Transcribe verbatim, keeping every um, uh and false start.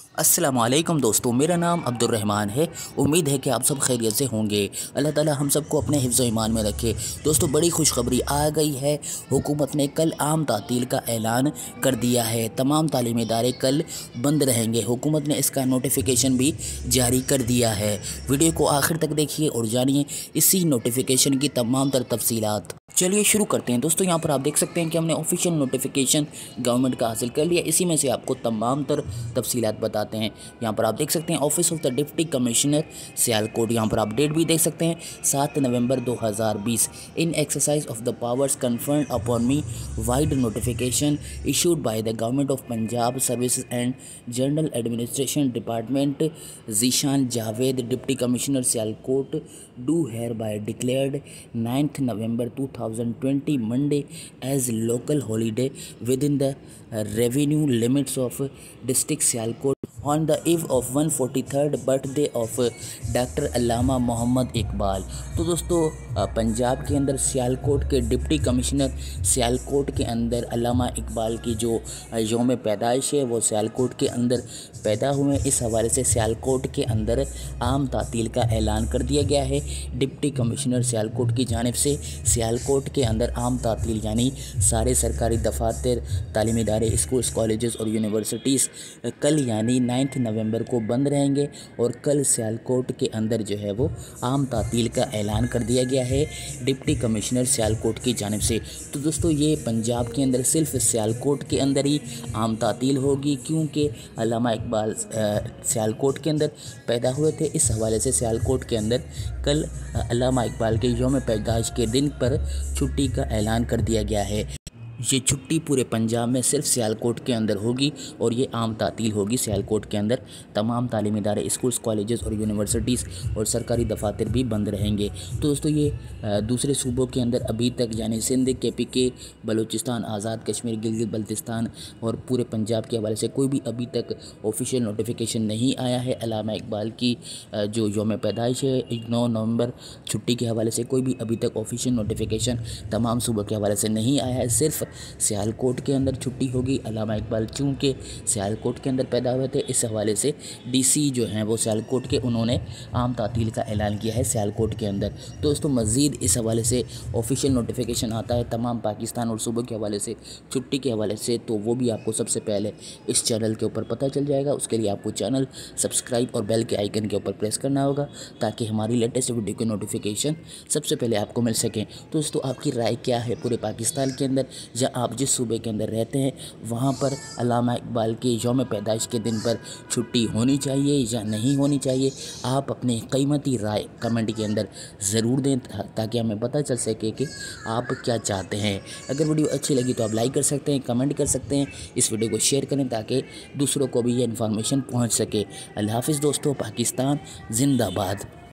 अस्सलामुअलैकुम दोस्तों, मेरा नाम अब्दुर्रहमान है। उम्मीद है कि आप सब खैरियत से होंगे। अल्लाह ताला हम सबको अपने हिफ्ज़ ईमान में रखे। दोस्तों, बड़ी खुशखबरी आ गई है। हुकूमत ने कल आम तातील का ऐलान कर दिया है। तमाम तालीमी इदारे कल बंद रहेंगे। हुकूमत ने इसका नोटिफिकेशन भी जारी कर दिया है। वीडियो को आखिर तक देखिए और जानिए इसी नोटिफिकेशन की तमाम तर तफसीलात। चलिए शुरू करते हैं। दोस्तों, यहाँ पर आप देख सकते हैं कि हमने ऑफिशियल नोटिफिकेशन गवर्नमेंट का हासिल कर लिया। इसी में से आपको तमाम तर तफसीलात बताते हैं। यहाँ पर आप देख सकते हैं office of the deputy commissioner Sialkot. यहाँ पर आप डेट भी देख सकते हैं सात नवंबर दो हज़ार बीस। In exercise of the powers conferred upon me vide notification issued by the government of Punjab services and general administration department Zeeshan Javed deputy commissioner Sialkot do hereby declared ninth November two thousand twenty Monday as local holiday within the uh, revenue limits of uh, district Sialkot on the eve of one hundred forty-third birthday of uh, doctor Allama Mohammad Iqbal. तो दोस्तों, पंजाब के अंदर सियालकोट के deputy commissioner Sialkot के अंदर अल्लामा इकबाल की जो योम पैदाइश है वो सियालकोट के अंदर पैदा हुए। इस हवाले से सियालकोट के अंदर आम तातील का ऐलान कर दिया गया है। डिप्टी कमिश्नर सियालकोट की जानिब से सियालकोट के अंदर आम तातील यानी सारे सरकारी दफातर, तालीमी इदारे, स्कूल्स, कॉलेजेस और यूनिवर्सिटीज़ कल यानी नाइन्थ नवंबर को बंद रहेंगे और कल सियालकोट के अंदर जो है वो आम तातील का ऐलान कर दिया गया है डिप्टी कमिश्नर सियालकोट की जानिब से। तो दोस्तों, ये पंजाब के अंदर सिर्फ सियालकोट के अंदर ही आम तातील होगी, क्योंकि अल्लामा इकबाल सियालकोट के अंदर पैदा हुए थे। इस हवाले से सियालकोट के अंदर कल अल्लामा इकबाल के योम पैदाइश के दिन पर छुट्टी का ऐलान कर दिया गया है। ये छुट्टी पूरे पंजाब में सिर्फ सियालकोट के अंदर होगी और ये आम तातील होगी। सियालकोट के अंदर तमाम तालीमी इदारे, स्कूल्स, कॉलेजेस और यूनिवर्सिटीज़ और सरकारी दफातर भी बंद रहेंगे। तो दोस्तों, ये दूसरे सूबों के अंदर अभी तक यानी सिंध, के पी के, बलूचिस्तान, आज़ाद कश्मीर, गिलगित बल्तिस्तान और पूरे पंजाब के हवाले से कोई भी अभी तक ऑफिशियल नोटिफिकेशन नहीं आया है। अल्लामा इकबाल की जो योम पैदाइश है नौ नवंबर, छुट्टी के हवाले से कोई भी अभी तक ऑफिशियल नोटिफिकेशन तमाम सूबों के हवाले से नहीं आया है। सिर्फ सियालकोट के अंदर छुट्टी होगी। अल्लामा इकबाल चूँकि सियालकोट के अंदर पैदा हुए थे, इस हवाले से डीसी जो हैं वो सियालकोट के, उन्होंने आम तातील का ऐलान किया है सियालकोट के अंदर। दोस्तों, मज़ीद इस हवाले से ऑफिशियल नोटिफिकेशन आता है तमाम पाकिस्तान और सूबों के हवाले से, छुट्टी के हवाले से, तो वो भी आपको सबसे पहले इस चैनल के ऊपर पता चल जाएगा। उसके लिए आपको चैनल सब्सक्राइब और बेल के आइकन के ऊपर प्रेस करना होगा ताकि हमारी लेटेस्ट वीडियो के नोटिफिकेशन सबसे पहले आपको मिल सकें। तो दोस्तों, आपकी राय क्या है? पूरे पाकिस्तान के अंदर या आप जिस सूबे के अंदर रहते हैं वहाँ पर अल्लामा इकबाल के यौम पैदाइश के दिन पर छुट्टी होनी चाहिए या नहीं होनी चाहिए? आप अपनी कीमती राय कमेंट के अंदर ज़रूर दें ताकि हमें पता चल सके कि आप क्या चाहते हैं। अगर वीडियो अच्छी लगी तो आप लाइक कर सकते हैं, कमेंट कर सकते हैं, इस वीडियो को शेयर करें ताकि दूसरों को भी ये इन्फॉर्मेशन पहुँच सके। अल्लाह हाफ़िज़ दोस्तों। पाकिस्तान जिंदाबाद।